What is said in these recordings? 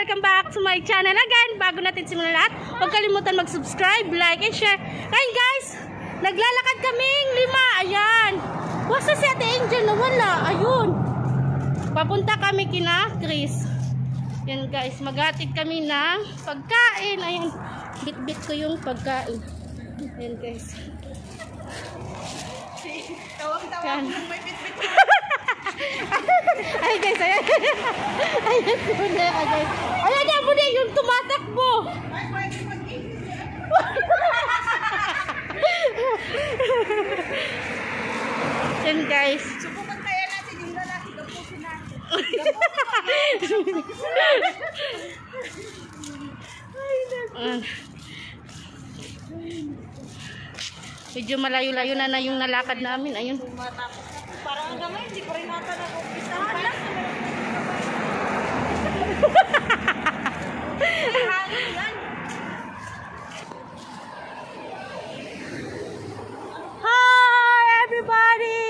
Welcome back to my channel again. Bago natin simulan lahat, huwag kalimutan mag-subscribe, like, and share. Ayun guys, naglalakad kaming 5. Ayan. Wasa si Ate Angel na wala. Ayun. Papunta kami kina Chris. Yan guys, maghatid kami ng pagkain. Ayan, bit-bit ko yung pagkain. Ayan guys. Tawang-tawang may bit-bit. Ay guys, ayan. Ayan muna guys. Ayan na muna yung tumatakbo. Ay, pwede mag-ibig. Yan guys. Subukan kaya natin yung lalaki. Gapusin natin. Medyo malayo-layo na yung nalakad namin. Ayun. Parang hanggang ngayon, hindi ko rin nata nag-umpisahan lang. Hi everybody!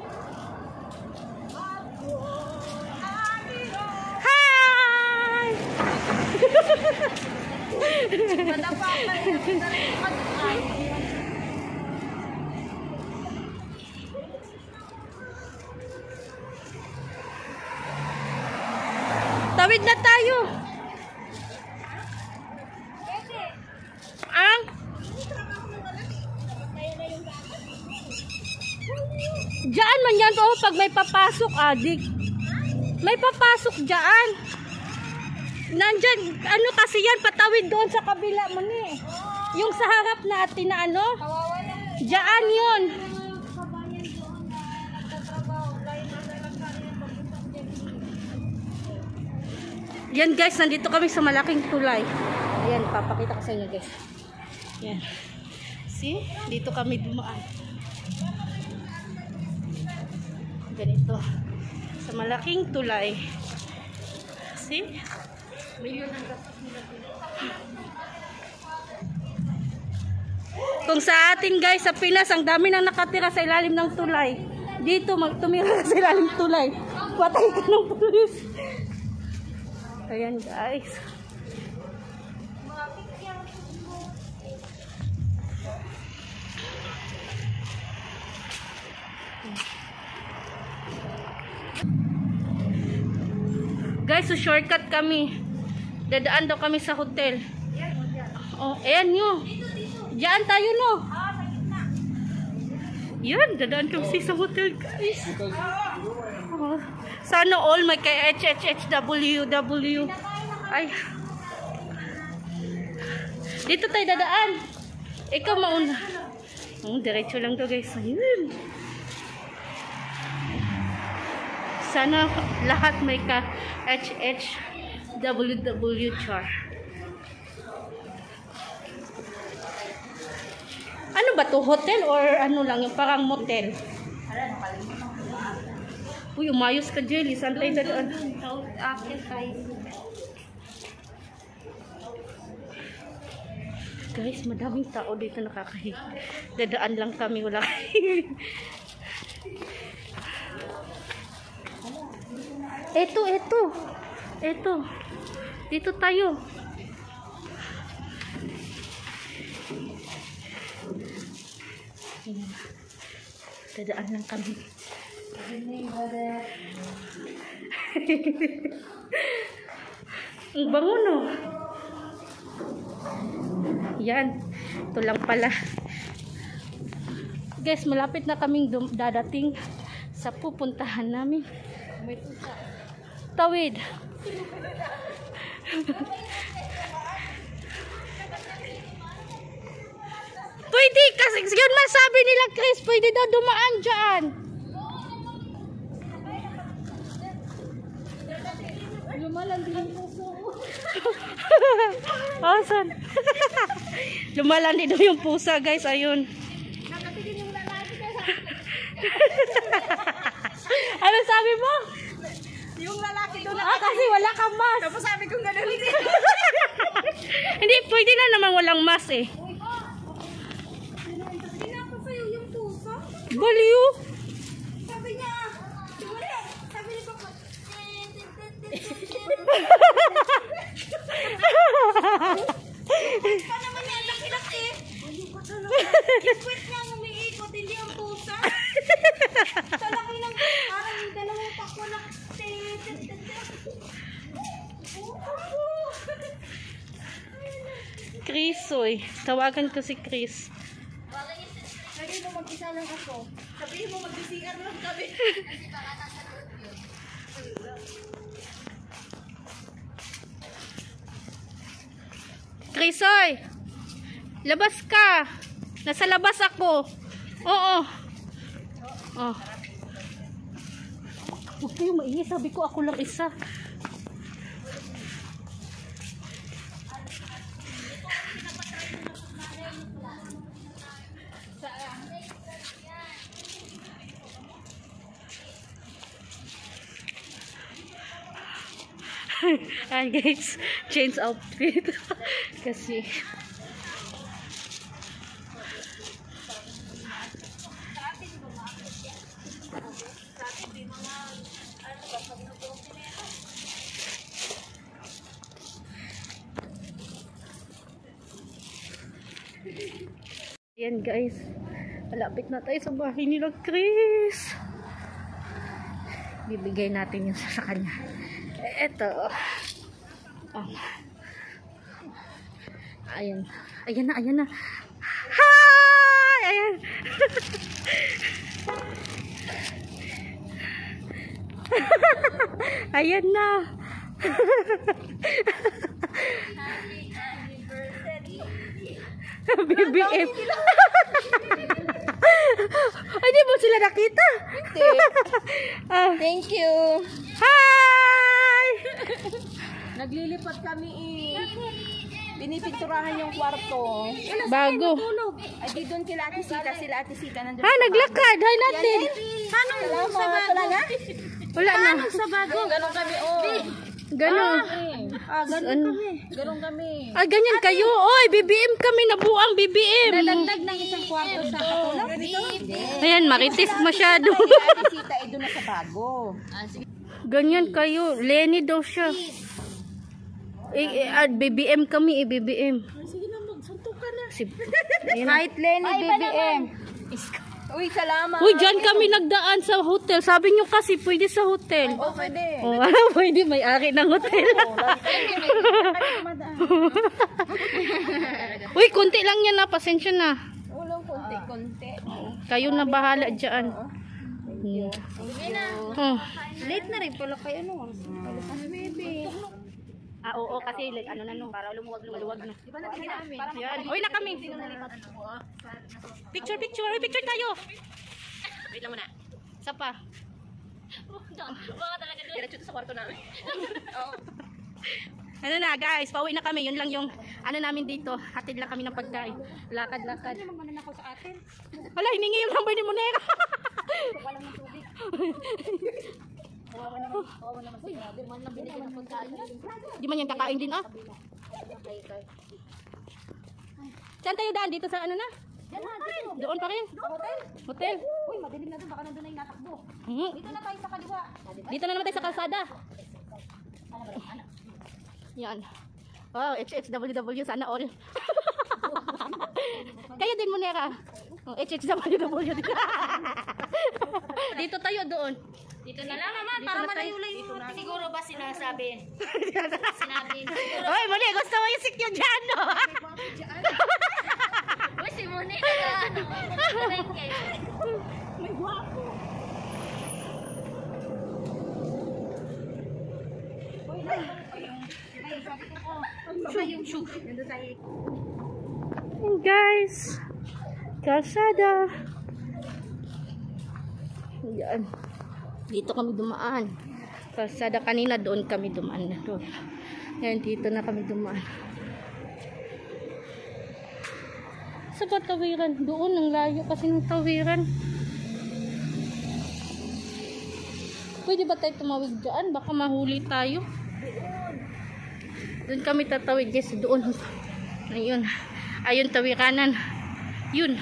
Hi! Tawid na tayo. Ang diyan man yan po pag may papasok, adik. May papasok diyan. Nandyan, ano kasi yan, patawid doon sa kabila man eh. Yung sa harap natin na ano, diyan yun. Yan guys, nandito kami sa malaking tulay. Ayan, papakita ko sa inyo guys. Yan. See? Dito kami dumaan. Ganito. Sa malaking tulay. See? Kung sa atin guys, sa Pinas, ang dami nang nakatira sa ilalim ng tulay. Dito, tumira sa ilalim ng tulay. Patay ka ng pulis. Ayan guys. Guys, so shortcut kami. Dadaan daw kami sa hotel. Oh, ayan nyo. Diyan tayo no. Yan, dadaan kami sa hotel guys. Oh, sana all may kay HHHWW. Ay. Dito tayo dadaan. Ikaw mauna. Diretso lang to guys. Ayun. Sana lahat may ka HHWW char. Ano ba to? Hotel or ano lang? Yung parang motel? Uy, umayos ka, Jelly. Saan tayo dadaan? Guys, madaming tao dito nakakahiga. Dadaan lang kami. Wala Ito. Dito tayo. Dadaan lang kami. Ang bango no. Yan. Ito lang pala. Guys, malapit na kaming dadating sa pupuntahan namin. Tawid. Pwede kasi yun man sabi nila Chris, pwede daw dumaan dyan. Lumalan din yung puso. Asan? Lumalan din yung pusa guys, ayun. Nakatingin yung lalaki ka. Ano sabi mo? Yung lalaki doon. Kasi wala kang mask. Tapos sabi kong gano'n. Hindi, pwede na naman walang mask eh. Pinapa sa'yo yung puso. Baliw. Sabi niya. Sabi ni Papa. Pwede nga umiikot, hindi ang pusa. Sa laki ng parang yung dalawang pako na. Chris, oy. Tawagan ko si Chris. Sabihin mo mag-isa lang ako. Sabihin mo mag-CR lang kami. Chris, oy. Labas ka. Nasa labas ako. Oo. Oh. Huwag kayong maingay. Sabi ko ako lang isa. Ayan guys, change outfit. Kasi ayan guys, malapit na tayo sa bahay nila Chris. Bibigay natin yung sa kanya. Eto. Ayan. Ayan na, ayan na. Hi! Ayan. Ayan na. BBM. Ay, di mo sila nakita? Thank you. Hi! Naglilipat kami Binipinturahan yung kwarto. Bago. Ay, di doon kila Ate Sita. Sila Ate Sita nandun. Ha, naglakad. Hi natin. Anong sa bago? Wala na. Sa bago? Ganon kami, oh. Ganon. Ganon kami. Ganon kami. Ah, ganyan kayo. Oy, BBM kami. Nabuang BBM. Nalandag ng isang kwarto sa katulad. Ayan, maritis masyado. Ate Sita, ay doon na sa bago. Ganyan kayo. Lenny daw siya. BBM kami, BBM. Sige na, magsuntok ka na. Kahit Lenny, BBM. Uy, salamat. Uy, dyan kami nagdaan sa hotel. Sabi nyo kasi, pwede sa hotel. Oh, pwede. Oh, pwede, may-ari ng hotel. Uy, konti lang yan na. Pasensya na. Walang konti-konti. Kayo na bahala dyan. Late na rin pala kayo, no? Baby. Oo, kasi ano na no, para lumuwag na. Di ba natin namin? Yan. Uy, na kami. Picture. Uy, picture tayo. Wait lang muna. Isa pa. Diretso sa kwarto namin. Ano na guys, pauwi na kami. Yun lang yung ano namin dito. Hatid lang kami ng pagkain. Lakad. Wala, hiningi yung number ni Monera. Walang ng tubig. Kawawa naman siya. Di man lang binigyan ng pagkain. Di man yan kakain din ah. Saan tayo daan? Dito sa ano na? Doon pa rin. Hotel. Uy, madilim na doon. Baka nandun na yung natakbo. Dito na tayo sa kaliwa. Dito na naman tayo sa kalsada. Yan. Wow, HHWW sana all. Kayo din Monera. Oh, HHWW din. Dito tayo doon. Dito na lang naman. Para malayo-layo. Siguro ba sinasabi? Sinabi. Oy, Mone, gusto mo yung sikyo dyan, no? Uy, si Mone na ano. May guwapo. Guys, kalsada. Yan. Dito kami dumaan. Kalsada kanina doon kami dumaan na doon. Yan, dito na kami dumaan. Sa ba tawiran? Doon, ang layo kasi ng tawiran. Pwede ba tayo tumawid dyan? Baka mahuli tayo. Doon kami tatawid guys. Doon. Ayun. Ayun tawiranan. Yun.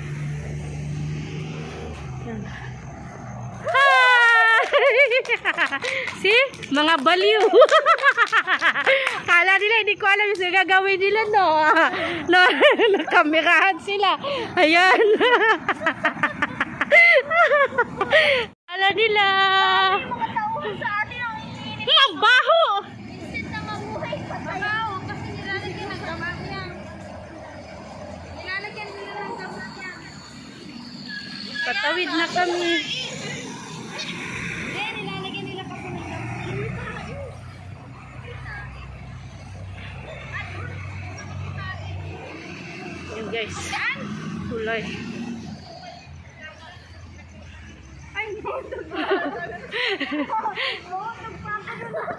Yan. Hi! See? Mga baliw. Kala nila hindi ko alam yung gagawin nila, no? No, nakamerahan sila. Ayan. Ala nila. Mga tauhan sa atin ang iinit. Ang baho! Instead na mabuhay pa tayo. Kasi nilalagyan ng gamot yan. Nilalagyan nila ng gamot yan. Patawid na kami. Eh, nilalagyan nila kasi ng gamot. Yan guys. Kulay. Ay, botog pa. Botog pa ako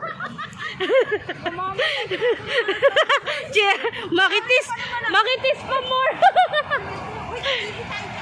doon. Che, makitis pa more. Uy, hindi tayo